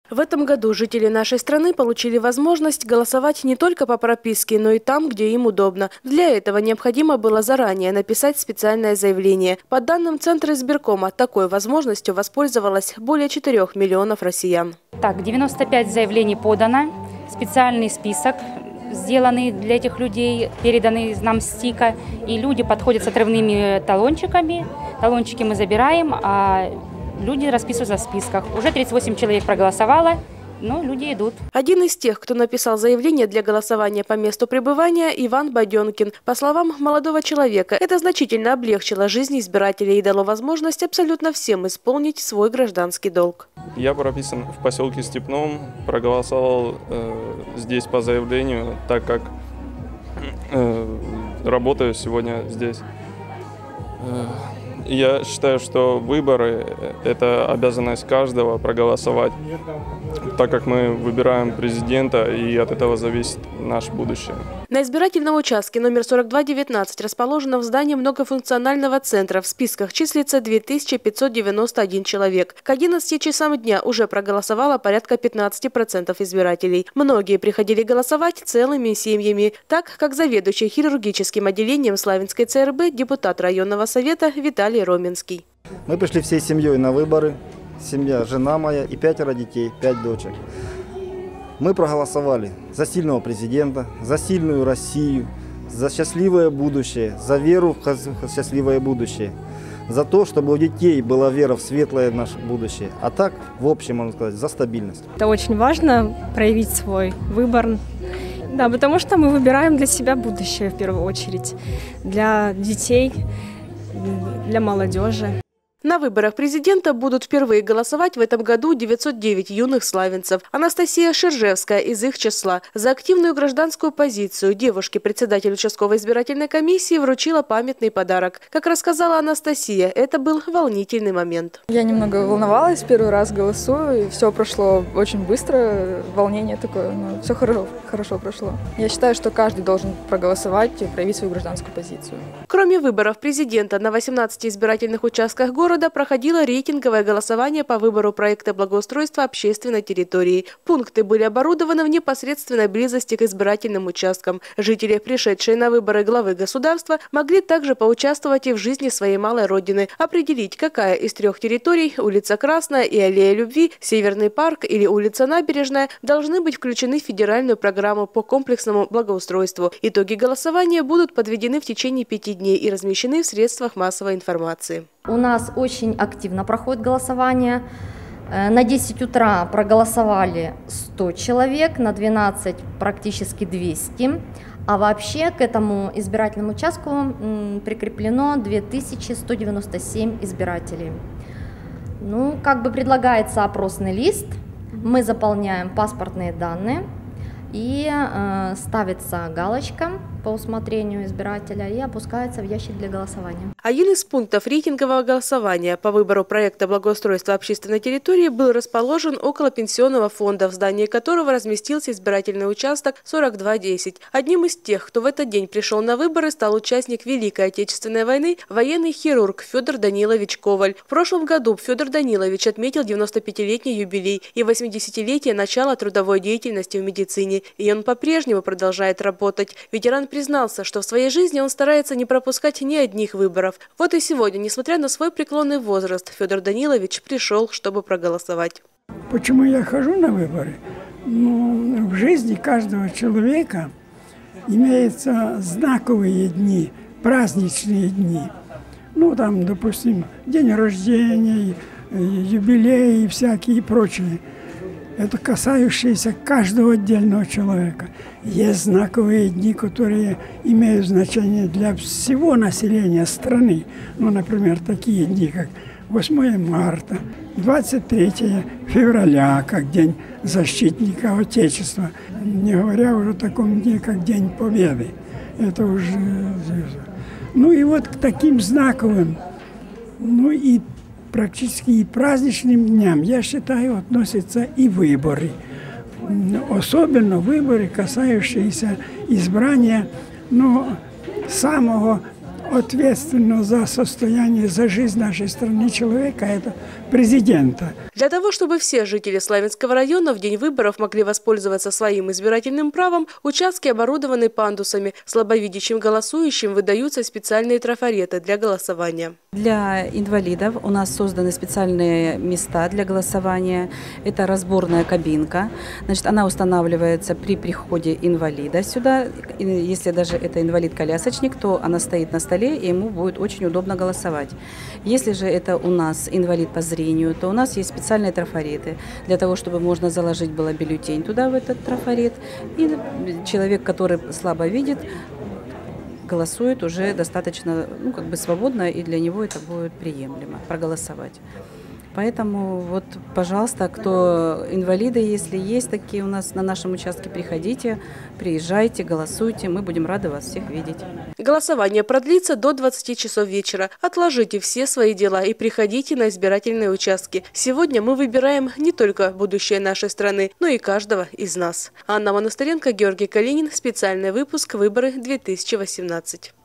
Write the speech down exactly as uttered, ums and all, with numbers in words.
В этом году жители нашей страны получили возможность голосовать не только по прописке, но и там, где им удобно. Для этого необходимо было заранее написать специальное заявление. По данным Центра избиркома, такой возможностью воспользовалось более четырёх миллионов россиян. Так, девяносто пять заявлений подано, специальный список сделанный для этих людей, переданный нам с ТИКа, и люди подходят с отрывными талончиками. Талончики мы забираем, а люди расписываются в списках. Уже тридцать восемь человек проголосовало, но люди идут. Один из тех, кто написал заявление для голосования по месту пребывания, Иван Боденкин. По словам молодого человека, это значительно облегчило жизнь избирателей и дало возможность абсолютно всем исполнить свой гражданский долг. Я прописан в поселке Степном, проголосовал э, здесь по заявлению, так как э, работаю сегодня здесь. Э, Я считаю, что выборы – это обязанность каждого проголосовать, так как мы выбираем президента, и от этого зависит наше будущее. На избирательном участке номер сорок два девятнадцать расположено в здании многофункционального центра. В списках числится две тысячи пятьсот девяносто один человек. К одиннадцати часам дня уже проголосовало порядка пятнадцати процентов избирателей. Многие приходили голосовать целыми семьями, так как заведующий хирургическим отделением Славянской ЦРБ депутат районного совета Виталий Роменский. Мы пришли всей семьей на выборы. Семья, жена моя и пятеро детей, пять дочек. Мы проголосовали за сильного президента, за сильную Россию, за счастливое будущее, за веру в счастливое будущее, за то, чтобы у детей была вера в светлое наше будущее. А так, в общем, можно сказать, за стабильность. Это очень важно, проявить свой выбор. Да, потому что мы выбираем для себя будущее в первую очередь, для детей, для молодежи. На выборах президента будут впервые голосовать в этом году девятьсот девять юных славянцев. Анастасия Шержевская из их числа. За активную гражданскую позицию девушке председатель участковой избирательной комиссии вручила памятный подарок. Как рассказала Анастасия, это был волнительный момент. Я немного волновалась, первый раз голосую, и все прошло очень быстро, волнение такое, но все хорошо, хорошо прошло. Я считаю, что каждый должен проголосовать и проявить свою гражданскую позицию. Кроме выборов президента, на восемнадцати избирательных участках города города проходило рейтинговое голосование по выбору проекта благоустройства общественной территории. Пункты были оборудованы в непосредственной близости к избирательным участкам. Жители, пришедшие на выборы главы государства, могли также поучаствовать и в жизни своей малой родины, определить, какая из трех территорий – улица Красная и Аллея Любви, Северный парк или улица Набережная – должны быть включены в федеральную программу по комплексному благоустройству. Итоги голосования будут подведены в течение пяти дней и размещены в средствах массовой информации. У нас очень активно проходит голосование. На десять утра проголосовали сто человек, на двенадцать практически двести. А вообще к этому избирательному участку прикреплено две тысячи сто девяносто семь избирателей. Ну, как бы предлагается опросный лист, мы заполняем паспортные данные и э, ставится галочка по усмотрению избирателя и опускается в ящик для голосования. Один из пунктов рейтингового голосования по выбору проекта благоустройства общественной территории был расположен около пенсионного фонда, в здании которого разместился избирательный участок сорок два десять. Одним из тех, кто в этот день пришел на выборы, стал участник Великой Отечественной войны, военный хирург Федор Данилович Коваль. В прошлом году Федор Данилович отметил девяностопятилетний юбилей и восьмидесятилетие начала трудовой деятельности в медицине. И он по-прежнему продолжает работать. Ветеран признался, что в своей жизни он старается не пропускать ни одних выборов. Вот и сегодня, несмотря на свой преклонный возраст, Федор Данилович пришел, чтобы проголосовать. Почему я хожу на выборы? Ну, в жизни каждого человека имеются знаковые дни, праздничные дни. Ну, там, допустим, день рождения, юбилеи всякие и прочие. Это касающиеся каждого отдельного человека. Есть знаковые дни, которые имеют значение для всего населения страны. Ну, например, такие дни, как восьмое марта, двадцать третье февраля, как День защитника Отечества. Не говоря уже о таком дне, как День Победы. Это уже... Ну и вот к таким знаковым, ну и практически и праздничным дням, я считаю, относятся и выборы. Особенно выборы, касающиеся избрания ну, самого ответственного за состояние, за жизнь нашей страны человека – это президента. Для того, чтобы все жители Славянского района в день выборов могли воспользоваться своим избирательным правом, участки оборудованы пандусами. Слабовидящим голосующим выдаются специальные трафареты для голосования. Для инвалидов у нас созданы специальные места для голосования. Это разборная кабинка. Значит, она устанавливается при приходе инвалида сюда. Если даже это инвалид-колясочник, то она стоит на столе, и ему будет очень удобно голосовать. Если же это у нас инвалид по зрению, то у нас есть специальные трафареты для того, чтобы можно заложить было бюллетень туда, в этот трафарет. И человек, который слабо видит, голосует уже достаточно, ну, как бы свободно, и для него это будет приемлемо проголосовать. Поэтому вот, пожалуйста, кто инвалиды, если есть такие у нас на нашем участке, приходите, приезжайте, голосуйте, мы будем рады вас всех видеть. Голосование продлится до двадцати часов вечера. Отложите все свои дела и приходите на избирательные участки. Сегодня мы выбираем не только будущее нашей страны, но и каждого из нас. Анна Монастыренко, Георгий Калинин. Специальный выпуск «Выборы две тысячи восемнадцать».